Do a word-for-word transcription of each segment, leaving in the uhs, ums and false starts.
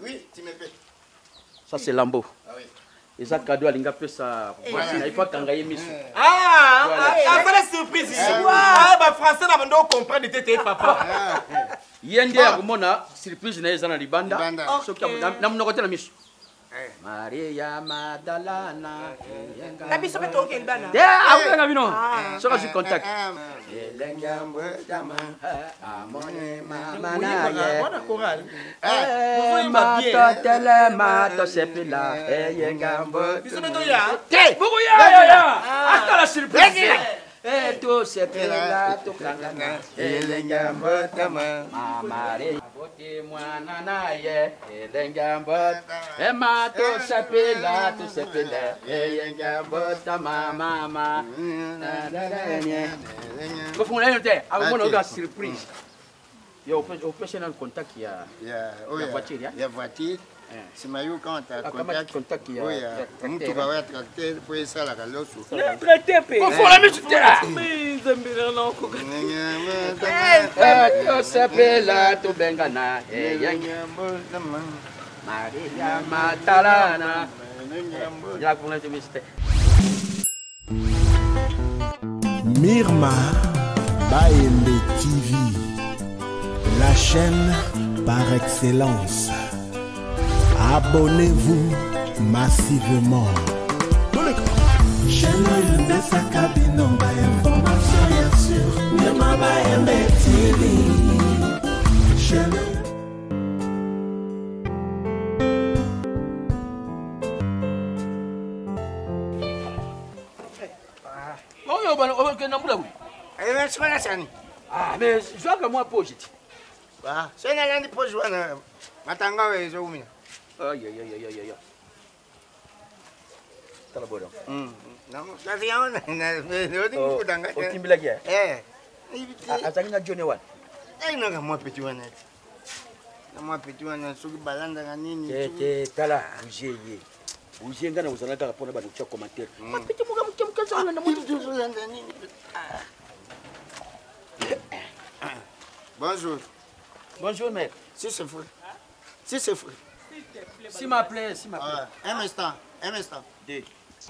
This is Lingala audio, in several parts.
Oui, tu me fais. Ça, c'est Lambo. Ah oui. Et ça, cadeau à l'ingapé, ça. Il faut qu'on gagne miss. Ah, ah, la surprise. Ah, bah, français, là, on comprend de tes papa. Yende à Rumona, surprise, n'est pas dans les bandes. Ce qui a n'a la miss. Maria Madalena. La mise sur toi, quelle banane. Ah, vous avez vu, non? Ça, je contact. Eh, tu se pela, tu cangana, elengambo tama, amare, bote mwana naye, elengambo, ema tu se pela, tu se pela, elengambo tama, mama, na na na na. Vous faites une idée, avant on a une surprise. Il y a au personnel contact il y a, il y a voiture, il y a voiture. C'est Mayu quand tu as contact. Contact il y a. Oui, tu vas être tracté pour ça la galoche. Traité pe. Faut la musique là. Mais zambira non ko. Eh, tu se pela, tu bengana, elengambo tama, Maria Madalena. Il a connu ce mystère. Myrma Baembe T V, la chaîne par excellence. Abonnez-vous massivement. Chaîne de sa cabine en bas information bien sûr. Myrma Baembe T V. Chaîne. Ah, mais je vois que moi, positif. Ah, c'est une grande pour jouer. Matanga et Zoumina. Aïe, aïe, aïe, aïe, aïe. T'as la bonne. Non, ça vient, on a un peu Au Timbilag. Eh, à Tangina Johnny One. eh, non, moi, petit one. Moi, petit one, ce qui balance dans la ligne. T'es là, vous y êtes. Vous y êtes, vous allez répondre à nos commentaires. Petit Mouga, petit Mouga, Bonjour. bonjour, mec. Si c'est fou. Si c'est fou. Si m'appelez, si m'appelez. Un instant, un instant. D.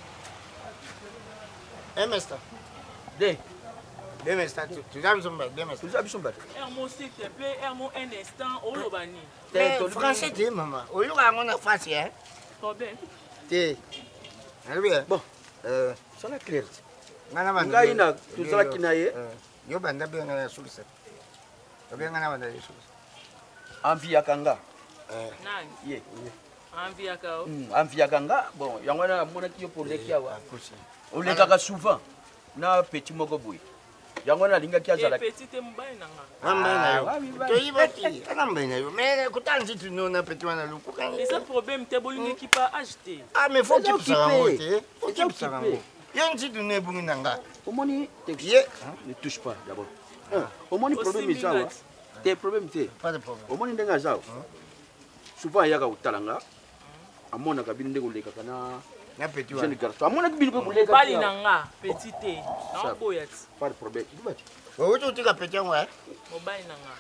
Un instant. D. Deux instants. Tu as besoin de deux instants. Tu as besoin de Hermo, s'il te plaît, Hermo, un instant, au Lobani. Mais français, t'es maman. Au lieu de mon français, hein. Problème. T'es. Bon. Euh, ça n'a clair. Nga ina tuzala kinaye. Yo banda bien na sulse. Yo bien na banda sulse. Envie yakanga. Eh. Nani? Ye. Envie yakao. Hmm, envie yakanga. Bon, yango na mona ki yo pour le kia wa. Kusi. On le kaka souvent. Na petit moko boy. Yango na linga kia zala. Petit te mbaye nanga. Mamba na yo. To yibati. Ana mbaye na yo. Mais kutanzi tu no na petit wana lu. Et ce problème te bolingi qui pas acheter. Ah mais faut qu'il ça ramote. Faut qu'il ça ramote. Yanti tu ne bungi nanga. Au moni Ye. Ne touche pas d'abord. Au moni problème est ça. Tes problèmes t'es. Pas de problème. Au moni ndenga zao. Souvent yaka utalanga. Amona kabinde ko leka kana. Na petit jeune garçon. Amona kabinde ko leka. Bali nanga petit te. Na boyat. Pas de problème. Dibati. Wo tu tika petit ngwa. Mo bali nanga.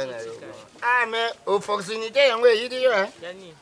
Ah mais opportunité yango yidi yo hein. Yani.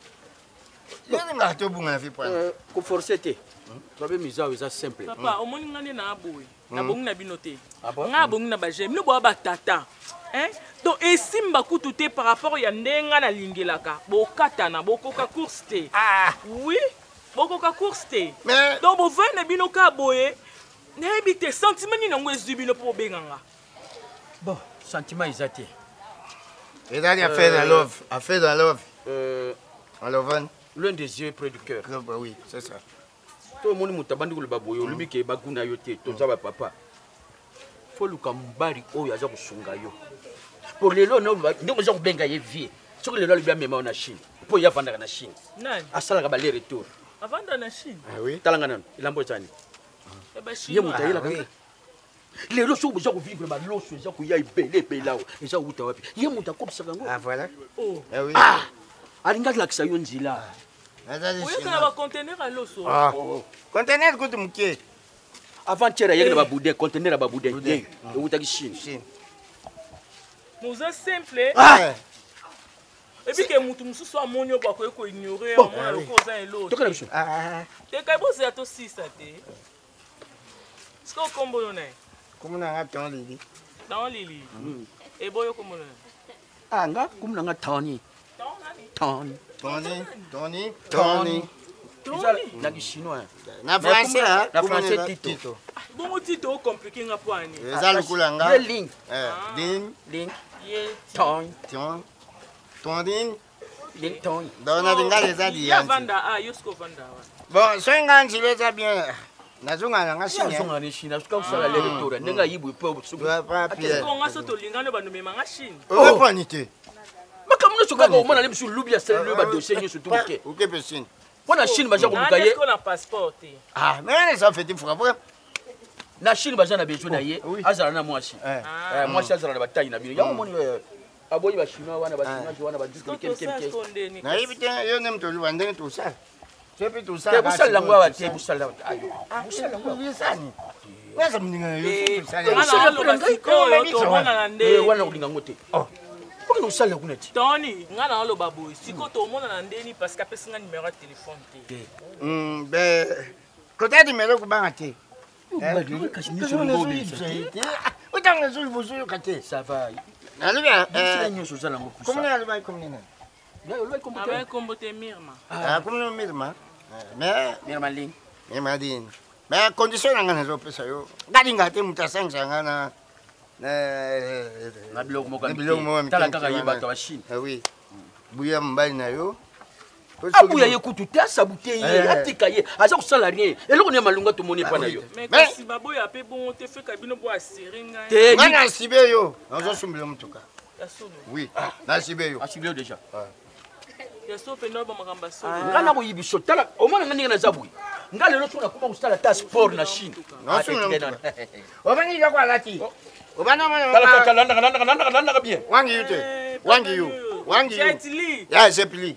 Yani nga to bunga fi point. Euh, ko forcer te. Problème izao est simple. Papa, au moni ngane na boy. Na bongi na binote. Ah bon? Nga bongi na ba j'aime. No boa ba tata. Hein? Donc esimba kutu te par rapport ya ndenga na lingelaka. Bo katana, bo koka course te. Ah, oui. Bo koka course te. mais Donc bo vene bino ka boye. Na ebite sentiment ni nango ezubino po benganga. Bon, sentiment izate. et là il a fait de love, a fait de love. Euh, On le vend. l'un des yeux près du cœur. Bah oui, c'est ça. To moni mutabandi ko baboyo lubi ke baguna yo te to zaba papa. Faut luka mbari oyo aza kusunga yo. Pour lelo no ndimo za kubenga ye vie. Soko lelo libya mema na Chine. Po ya vanda na Chine. Nani? Asala ka ba le retour. Avanda na Chine. Ah oui. Talanga nan ilambo tani. E ba Ye Chine. mutayela ka. Lelo so buza ku vivre ba loso za ku ya ibele pe lawo. Eza uta wapi? Ye muta kopsa kango. Ah voilà. Oh. Ah oui. Ah! Alinga la kisa yo nzila. Oui, kana ba conteneur à l'osso. Ah. Conteneur kutu mkie. Avant-hier yeke na ba boudin, conteneur ba boudin. Ye, uta ki Chine. Chine. Nous sommes simple. Ah! Et puis que mutu mususu amoni yo bakoye ko ignorer amona loko za elo. Tokala biso. Ah, Te kai bo za to six te. Sko kombo yo ne. comment on a ton lili? Dans lili. Et boyo kombo ne. Ah nga kumna nga Tony. Tony. Tony, Tony, Tony. Tony. Na ki chinois. Na français hein? Na français Tito. Bon Tito compliqué nga poani. Eza lukula nga. Le link. Eh, din, Link. Ye. Tony. Tion. Tondine. Link Tony. Dona dinga eza di Ya yanzi. vanda ah yosko vanda. Bon, so nganzi leza bien. Nazunga nga Sina sinya. zonga ni China. Ska usala le tora. Nenga yibu po Tu suku. vas pas pied. Ko nga so to lingano ba no mema nga Chine. Oh, pas nité. Makamuna soka ko mona le biso lubia sel le ba dossier ni surtout ke. Ou que pesine. Wana Chine baja ko Na mukaye. est-ce qu'on a passeport? Ah, mais ça fait du frapper. Na Chine baja na bezo na ye. Azala na mwashi. Eh. Eh mwashi azala na batayi na bino. Ya moni aboyi ba chinois wana ba chinois wana ba Ko dukele to kem sa kem. skonde ni. Na ibite yo nem to luande tout ça. C'est puis tout ça. Te busala ngwa te busala. Ayo. Busala ngwa. Busani. Wasa mninga yo tout ça. Ngana lo basiko yo to mona na Eh nde. wana ulinga ngote. Oh. Pour nous usala kuna ti. Tony, ngana lo baboy. Siko to mona na ndeni parce que apesi nga numéro de téléphone te. Hmm, ben côté numéro ko banga te. Ba dulu kasi ni so ngobe. Utanga zulu buzulu kate. Ça va. Naluka Eh, eh nyo so zala ngokusa. comment on va comme nina? Ya lo ko Avec combote Mirma. Ah, comme no mirma. Mais Mira maling. mais madine. Mais condition nga zo pesa yo. Gadinga te mutasanga ngana. Na biloko moko. Na biloko moko Tala kaka yeba to Chine. Ah oui. Buya mbali na yo. Abuya ye kutu te sabute ye atika ye aza kusala rien eloko ne malunga to moni pa na yo. Mais kasi baboy apé bon te fait kabino bo asiringa. Te ni Ngana sibe yo. Nazo sumbile mutuka. Ya solo. Oui. Na sibe yo. asibio déjà. Ya so pe no ba makamba solo. Ngana ko yibiso tala o mona ngani na zabu. Ngale lo tuna kuma kusala ta sport na Chine. Na sumbile mutuka. Obani yo kwa lati. Obana mana. Tala tala landa landa landa landa bien. Wangi yute. Wangi you. Wangi you. Jetli. Ya zepli.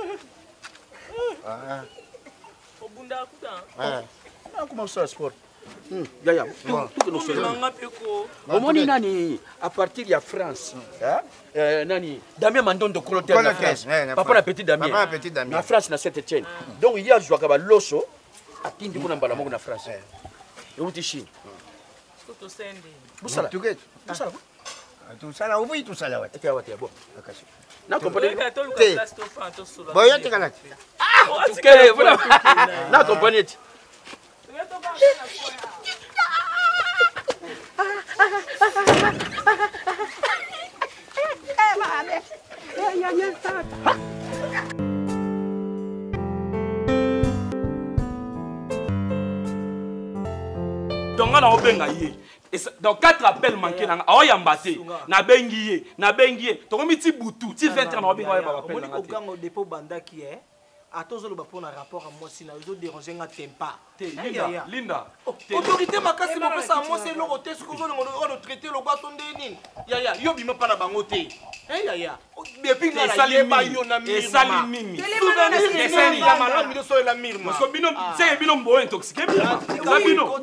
Ah. Obunda kuta. Ah. Na kuma kusala sport. Hmm ya ya. Tu que nous Ko sommes. manga pe ko. Omoni nani à partir ya France. Hein? Euh nani Damien Mandondo Colotel na France. Papa na petit Damien. Papa na petit Damien. Na France na Saint-Étienne. Donc il y a joué ka ba loso atindi kuna mbala moko na France. Et uti Chine. Ko to sende. Busala. Tuket. Busala. Tu sala ubi tu sala wate. Et wa te bon. Akashi. Na Ko compagnie. ka to lu Te. ka to fa to solo. Boyo te kana. Ok, voilà. Na compagnie. Donc on a obenga ye. Donc quatre appels manqués na o yambate na bengi ye na bengi ye to komi ti butu ti vingt na obenga ba appel na ngati. Okango dépôt bandaki eh. Atozolo ba pona rapport à moi si na zo déranger nga tempa. Linda, Linda. Autorité makasi ba pesa moi c'est lo te ce que zo le traiter le bateau ndeni. Ya ya yo bima pa na bango te. Eh ya ya. Depuis na la yeba yo na mirma. Et sali mimi. Et sali ya malamu de so la mirma. Parce que bino c'est bino mbo intoxiqué bino. Ça bino.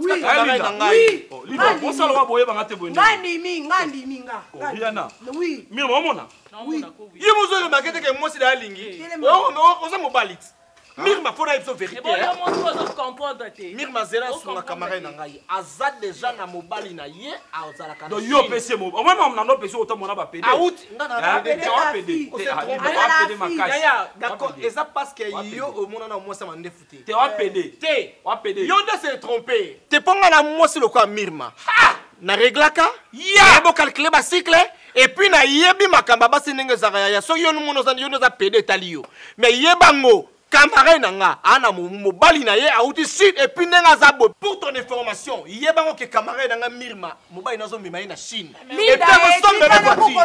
Oui. Linda, on sala wa boye banga te boye. Ngandi mi ngandi mi nga. Riana. Oui. Mirma omona. Oui. Ye mozo le makete ke moi c'est la lingi. Oh non, on ça mo balit. Mirma fona ipso vérité. Bon yo mo so comprendre te. Mirma zera sunga camarade na ngai. Aza déjà na mobali na ye azala kana. Donc yo pese mo. Au moins on na pese autant mona ba pédé. Out ngana pédé. On pédé. On pédé makasi. Ya d'accord, et ça parce que yo au mona na moi ça m'a ndefouté. Te on pédé. Te, on pédé. Yo de se tromper. Te ponga na moi c'est le quoi Mirma. Na reglaka? Ya bo calculer ba cycle. Et puis na yebi makamba basi ndenge zaka ya so yo numono za yo za pédé talio. Mais yebango camarade nanga ana mobali na ye auti sud et puis nanga zabo pour ton information yebango ke camarade nanga Mirma mobali nazo mima na Chine et puis on somme bébé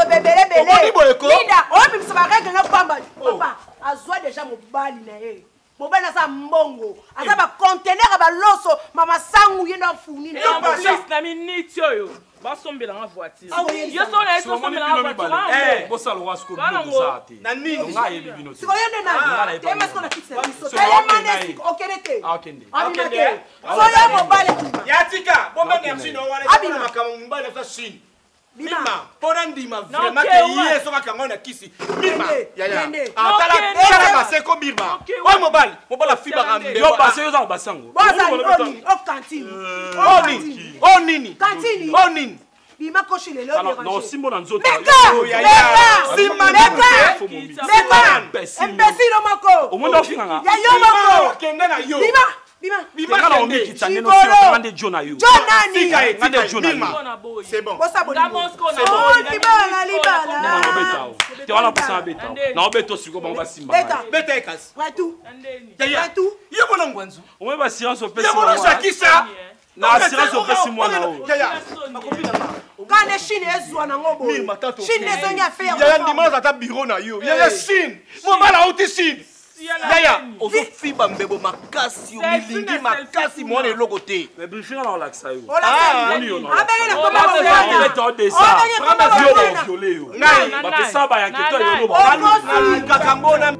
voiture Linda on bim sa règle na pamba papa azwa déjà mobali na ye mobali na sa mbongo aza ba conteneur ba loso mama sangu yenda funi na police na minute yo ba sombela nga voiture. Yo so na so sombela nga voiture. Eh, bossa lo wasko bino busati. Na nini? Nga yebi bino. Siko yende na. Te mas kona fixe. So Tele okenete. Ah okende. Abinate. So ya mobali. Ya tika, bomba merci no wana. Abina makamo mobali na Chine. Mirma, pona ndima Non, vraiment ok, que ouais. hier soka kango na kisi. Mirma, ya ya. Kende. Ah tala Non, tala Kende. baseko Mirma. Ok, ouais. Ouais mobile, mobile fiba kambe. Yo base yo za basango. bozali oni o kantine Oh nini? Oh nini? kantine Oh nini? bima koshi lelo Alors non simbo na nzoto. Oh ya ya. Simba meka imbécile moko Omonda ofinga nga. ya yo moko kende na yo. bima bima Bima Nga na kende. omiki tsange no sio ngande John ayo. jo nani Sika et Ngande John ayo. Mirma. C'est bon. bosa Nga bolingo Moscou na oh boy. libala libala Na obeta o. Te wana posa beta. Na obeto siko ba ba simba. beta Bete kas. watu Andeni. Ya ya. watu Yo mona ngwanzu. Omwe ba science opesi. Yo mona shakisha. Na assurance opesi mwana o. Ya ya. kane chine ezwa nango boye Mirma tato. chine ezongi affaire Ya ya ndima za ta bureau na yo. Ya ya Chine. Mobile auti Chine. Yaya, ozo fiba mbebo makasi, milingi makasi, mwana eloko te. Mais briefing na olaxa yo. olasa Oni yo no. abenge na Oh, koma that's On bana est en dessin. Obenge koma Yo bana ba violé yo. Ngai, Ba pesa ba ya keto yo no ba. Okosi. kakambona.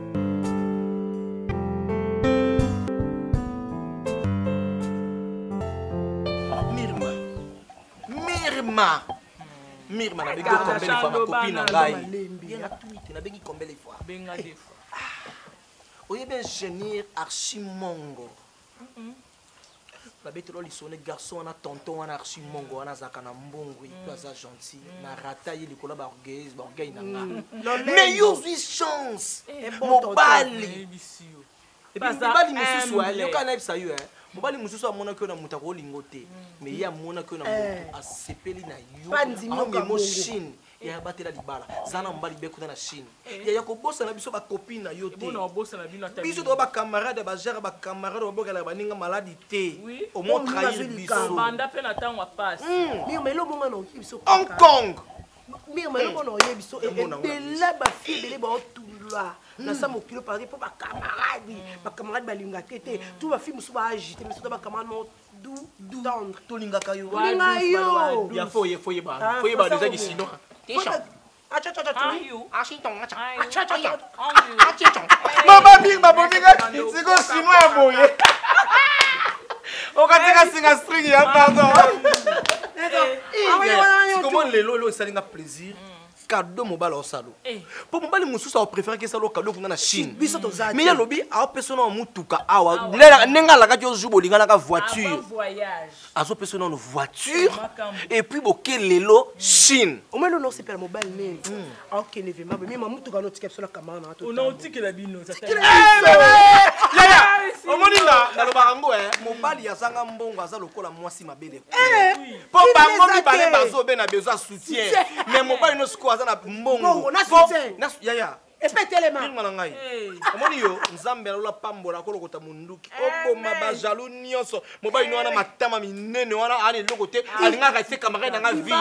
Mirma. Mirma. Mirma na bengi kombele fois ma copine na ngai. Ye na tunite na bengi kombele fois. Benga defa. Oyebi ingénieur Archimongo. babetelo lisone garçon wana tonton wana archi mongo wana azalaka na mbongo epe aza gentil na rata ye likolo baorgueil baorgueil na nga mais yo ozwi chance mobali mobali mosusu yoka nayebisa yo mobali mosusu amonaki yo na moto akolingo te mais ye amonaki yo na moto asepeli na yo amemo chine ya batela libala zana mobali bekuna na chine ya kobosa na biso bakopine na yo te biso to bacamarade bagere bacamarade babokela baninga maladi te omo trahir biso banda pe na ntango apasi Hong Kong oye biso ebele bafie ebele baotundwa na sa mokilo par exemple mpo bacamarade bacamarade balinga te te tu bafie mosusu baagite mais soto bacamarade no tendre tolingaka yo tolinga yo ya foye foye ba foye ba déjà d'ici mama mingi babomika siko chinois ya boye okatika singa string ya pardon sikomo lelo elo esalinga plaisir cadeau mobali osalo mpo mobali mosusu aopréféré esala cadeau kuna na chine mais alobi aopesa na motuka awa ndenge alakaki ozwi bolinganaka voiture azopesa na voiture et puis boke lelo chine omelo no sepela mobile nini aokende vema mais mamutuka notika biso na kamara na to unaotikela bino omoni nalobaka yango mobali azanga mbongo aza lokola mwasi mabele mpo bango mibale bazobe na besoin soutien mais mobali no sikoyo aza na mbongo yaya epetelema na ngai omoni yo nzambe alola pambola kolokota munduki oboma bajalo nyonso mobali no wana matama minene wana ana eloko te alingaka ese camarade na nga vie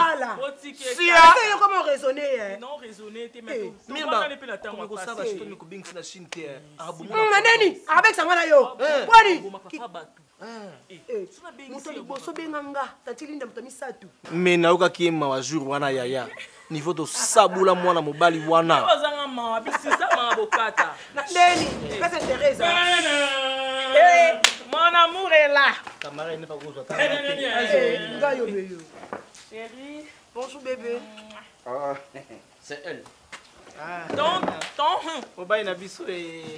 nani abekisanga na yo poni moto liboso benganga tatilinda moto misato me nayokaki ye mawa jour wana yaya niveau tosabula mwana mobali wana ozanga mawa bisisa mawa bokata ndeni pesa Teresa mon amour est là camarade ne pas kozwa ta nga yo beyo chérie bonjour bébé ah c'est elle ton ton mobali na biso e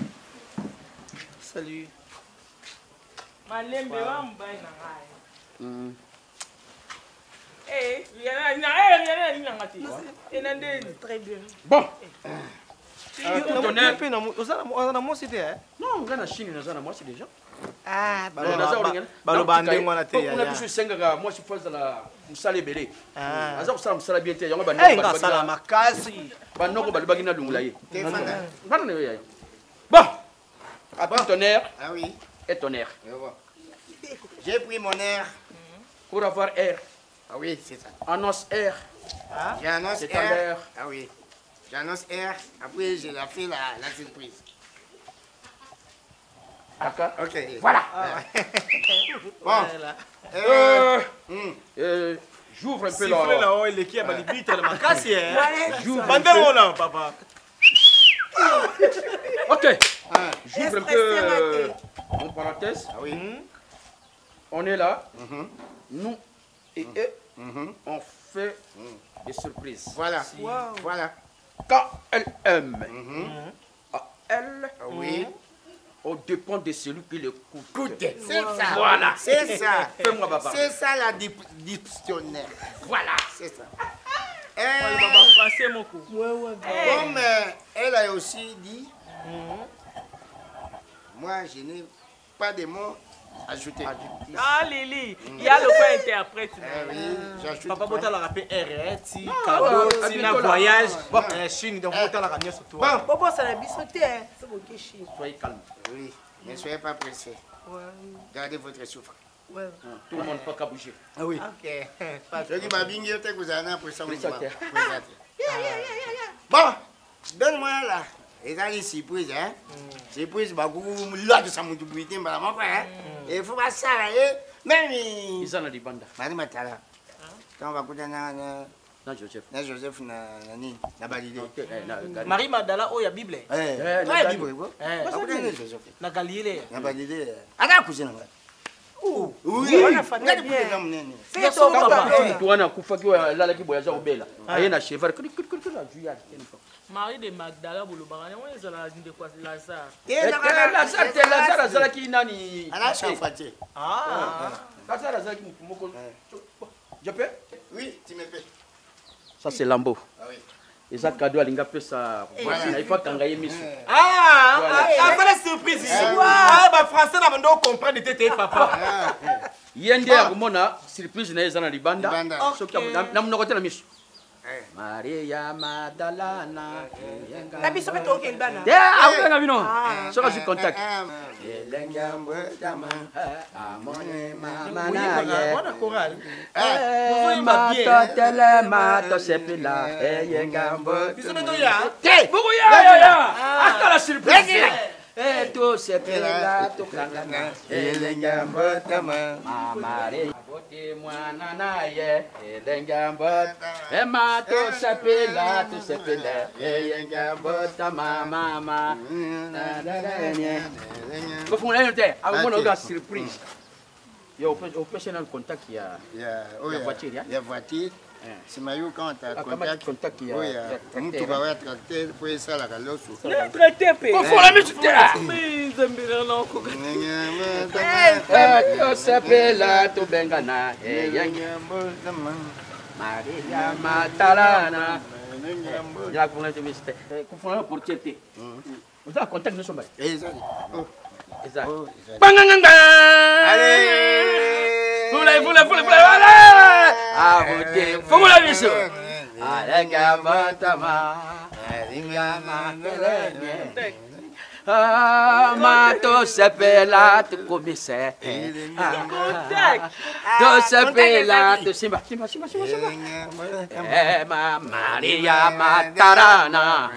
salut malembe wa mbai na ngai eh yana na eh yana ni ngati et na ndeni très bien bon tonnerre pe na ozana na mosi te non nga na chine naza na mwasi déjà ah baloba ndenge wana te kuna biso esengaka mwasi fo azala mosala ebele aza kosala mosala bien te yango bangasala makasi banoko balobaki nalungula ye vana na yo yaya bon après tonnerre Ah oui, et tonnerre je vois. J'ai pris mon air. pour avoir air Ah oui, c'est ça. annonce air J'annonce C'est à air. l'heure. Ah oui. J'annonce air. Après, je la fais la, la surprise. d'accord Ok. voilà Bon. Euh, euh, hmm. euh, j'ouvre un peu siffle là na o eleki ya balibitre makasi j'ouvre bandelo wana papa ok Ah, j'ouvre un peu euh, en parenthèse ah oui. on est là Mhm. nous et eux on fait des surprises. Voilà. Voilà. Quand elle aime, à elle, Oui. on dépend de celui qui l'écoute. C'est ça. Voilà. C'est ça. Fais-moi papa. C'est ça la dip- dictionnaire. Voilà. C'est ça. Ouais, Euh, baba français moko. Comme euh, elle a aussi dit, moi je n'ai pas de mots ajoutés. Ah Lili, il y a le point interprète. Euh, oui, j'ajoute Papa pas. bota la rapé R ti cadeau ti na voyage euh, Chine donc bota la ramia surtout. Bon, bobosala biso te so bokeshi. Soyez calme. oui, ne soyez pas pressés. Ouais, Gardez votre souffle. ouais. Tout le monde peut pas bouger. Ah oui. Ok. Ceux qui m'ont bien dit que vous avez un pression. Présentez. Bon, donne-moi là. Et ça, c'est surprise, hein? Surprise, bah, vous là, ça m'a tout brûlé, bah, moi, hein? Et il faut pas ça, là, même. Ils en ont des bandes. Madame Matala. Quand on va écouter na Non, Joseph. na Joseph na nani na validé. Marie Madala o ya Bible. Eh, Eh, ouais, na- Bible, quoi. Eh, Pas écouter na Joseph. na Galilée. Na validé. Ada cousin là. Oh, Oui, on a fait on a bien. écouté comme nene. Fais ton papa. Tu vois, Koufaki, là, qui voyage au Bela. Aïe, na cheval. Marie de Magdala bolobaka yango ezala ndeko Lazare. Eh, Lazare te, Lazare azalaki nani? Ana chafaté. Ah. Lazare azalaki mutu moko. Je peux? Oui, tu me fais. Ça c'est Lambo. Ah oui. Et ça cadeau alinga pesa. Voilà. Il faut kangaye miso. Ah, Voilà. ah, voilà surprise. Ah, bah français na bando comprendre tete papa. Yende ya kumona surprise na ezana libanda. Libanda. Soki na mnoko te na miso. Eh. Maria Magdalena. Na biso pe tokende bana. Ya, akanga bino. Soka su contact. Elengambo dama. Amone Voilà chorale. Eh, matotele matosepila. Eyengambo. Biso beto ya. Te, buku ya ya ya. Akala surprise. Eh, to sepila to kangana. Elengambo dama. Mamare bote mwana naye elengambo ema to sepela to sepela eyengambo ta mama mama ko fun lele te a mo na surprise yo professional contact ya Ya, oh ya ya. voiture ya Ya voiture. Si mayu quand ta contact. contact ya Oh ya. Mtu ba wa tracteur pour ça la kalosu. Ne traité pe. ko fun la mi te Mais zembira na ko. Elengambo dama. eh to sepela to bengana eyengambo Elengambo dama. Maria Magdalena ya ko na te miste ko fun la portier te o da contact no so ba Eh, ça. Oh. eza Oh. banganga Allez. Fula, fula, fula, fula, voilà! Ah, voter, faut la mission. Allez, gabatama. Ah, mato sepela tu commissaire. Tu sepela tu simba, simba, simba, simba, simba. Eh, ma Maria Magdalena.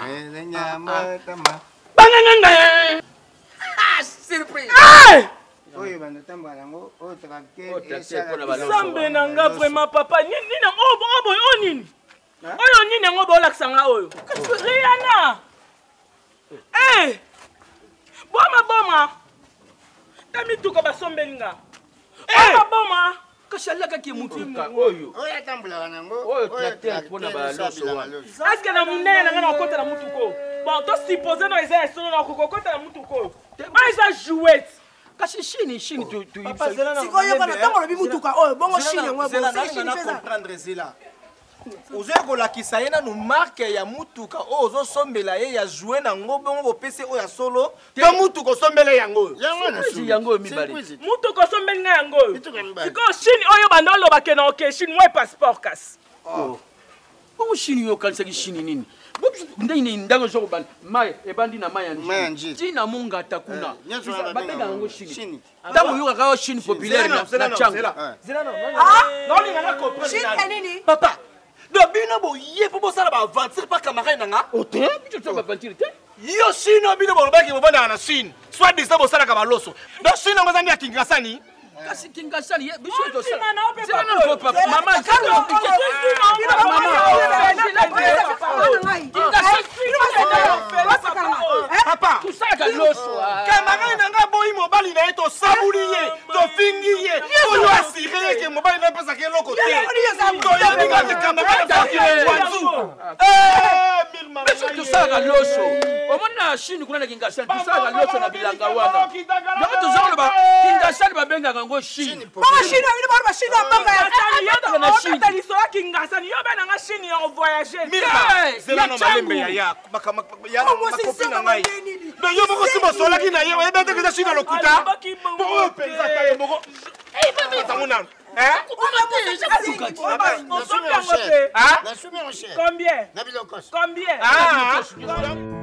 Banganga. Ah, surprise. Oyo bando tamba yango o tracteur. Oh, tracteur pour la balance. Sambe na nga vraiment papa nini nini obo obo o nini? Oyo nini yango bolakisa nga oyo? Rihanna. Eh! Boma boma. Tami tuko basombeli nga. Boma boma. Kashalaka ki mutuka oyo. Oyo tambula yango. Oyo tracteur pour la balance. Est-ce que na munene na nga na kota na mutuko? Bon, to supposer no eza solo na kokota na mutuko. Ba eza jouette. Kasi chini chini tu tu Papa zela na. Sikoyo bana tango lobi mutuka oyo bongo shini yango zela bongo shini na pesa. comprendre zela. Ozoya kolakisa ye nanu marke ya mutuka oyo ozosombela ye ya joue nango bongo bopesi oyo ya solo to mutuka osombele yango. Yango na si yango mibali. Mutuko sombeli nga yango oyo. Sikoyo shini oyo banda olobake na oke shini mwe passeport kasi. Oh. Bongo chini yo kanisa ki chini nini? Ndenge ni ndango zo ban mai ebandi na mai anje. Tina munga takuna. Babenga yango chini. Tango yo ka chini populaire na na changa. Zela no. Ah, Non ni na comprendre. shini nini? Papa. Do bino bo ye po bosala ba aventure pa camarade nanga. Ote, bicho tsa ba pantiri te. Yo Chine bino bo baki bo bana na Chine. Soit disant bosala ka baloso. Do Chine ngo zandi ya Kingasani. kasi kingasani ye biso to sa Tina na ope c'est non papa maman Kalo papa tusaka loso kamara nanga boyi mobali na ye to sabuli ye to fingi ye oyo asire ye ke mobali na pesa ke loko te to yebinga te kamara na wanzu eh milma biso tusaka loso omona shini kuna na kingasani tusaka loso na bilanga wana donc tuzolo ba kingasani babenga ngo shini Mama Chine, il va Chine en bas. zela no malembe ya ya ya makopi na ngai no yo moko si mosolaki na ye oyebete keza shina lokuta moko penza kaye moko eh bebe tamuna eh Combien? Combien? ah